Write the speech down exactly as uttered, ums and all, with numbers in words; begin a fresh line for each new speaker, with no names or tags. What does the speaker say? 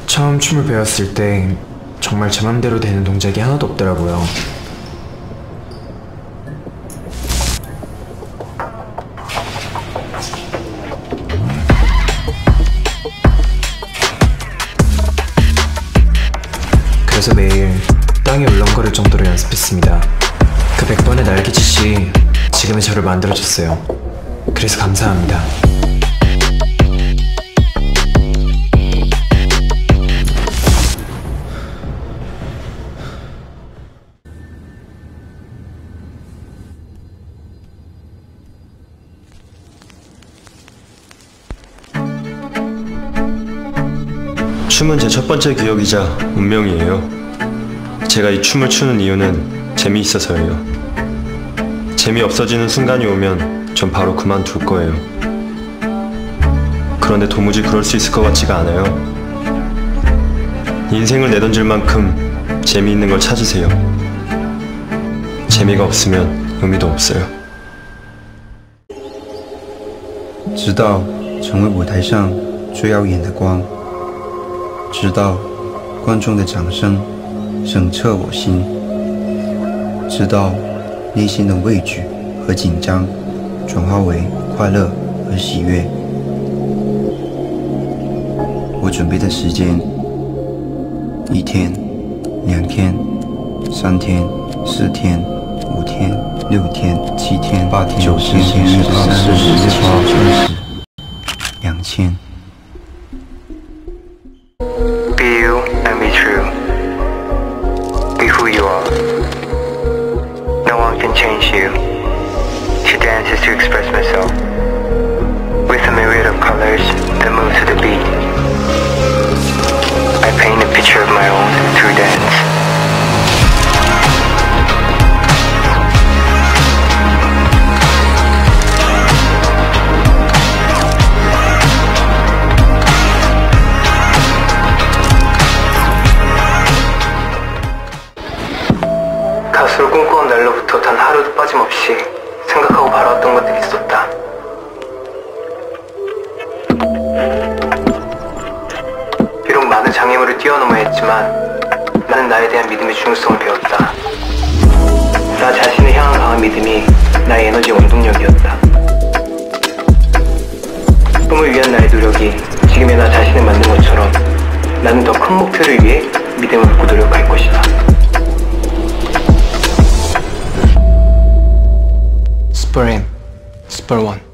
처음 춤을 배웠을 때 정말 제 맘대로 되는 동작이 하나도 없더라고요. 그래서 매일 땅에 울렁거릴 정도로 연습했습니다. 그 백 번의 날개짓이 지금의 저를 만들어줬어요. 그래서 감사합니다.
춤은 제 첫 번째 기억이자 운명이에요. 제가 이 춤을 추는 이유는 재미있어서예요. 재미없어지는 순간이 오면 전 바로 그만둘 거예요. 그런데 도무지 그럴 수 있을 것 같지가 않아요. 인생을 내던질 만큼 재미있는 걸 찾으세요. 재미가 없으면 의미도 없어요.
直到成为舞台上最耀眼的光，直到观众的掌声响彻我心，直到内心的畏惧和紧张转化为快乐和喜悦。我准备的时间：一天、两天、三天、四天、五天、六天、七天、八天、九天、十天、十二、十、十一、二十、两千。
Be you and be true. Be who you are. No one can change you. She dances to express myself. With a myriad of colors that move to the beat. I paint a picture of my own through dance. 가수를 꿈꾸던 날로부터 단 하루도 빠짐없이 생각하고 바라왔던 것들이 있었다. 비록 많은 장애물을 뛰어넘어야 했지만 나는 나에 대한 믿음의 중요성을 배웠다. 나 자신을 향한 강한 믿음이 나의 에너지 원동력이었다. 꿈을 위한 나의 노력이 지금의 나 자신에 맞는 것처럼 나는 더 큰 목표를 위해 믿음을 갖고 노력할 것이다.
스퍼엠, 스퍼원.